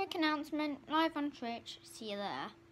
quick announcement, live on Twitch. See you there.